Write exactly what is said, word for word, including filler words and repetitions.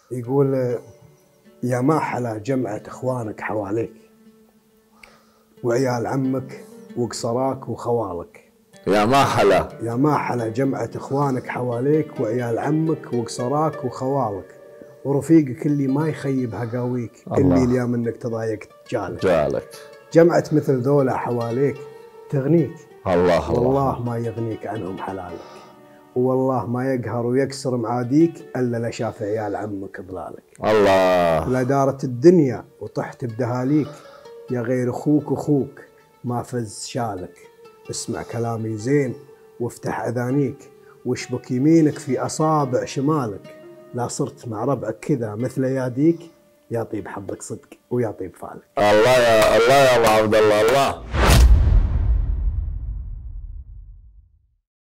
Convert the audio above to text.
يقول يا ما حلا جمعة اخوانك حواليك وعيال عمك وقصراك وخوالك. يا ما حلا يا ما حلا جمعة اخوانك حواليك وعيال عمك وقصراك وخوالك، ورفيقك اللي ما يخيب هقاويك، اللي اليوم انك تضايقت جالك. جالك جمعة مثل ذولا حواليك تغنيك، الله والله الله ما يغنيك عنهم حلالك، والله ما يقهر ويكسر معاديك الا لشاف عيال عمك ضلالك. الله. لا دارت الدنيا وطحت بدهاليك، يا غير اخوك اخوك ما فز شالك. اسمع كلامي زين وافتح اذانيك، واشبك يمينك في اصابع شمالك. لا صرت مع ربعك كذا مثل ياديك، يا طيب حظك صدق ويا طيب فالك. الله يا الله يا ابو عبد الله الله.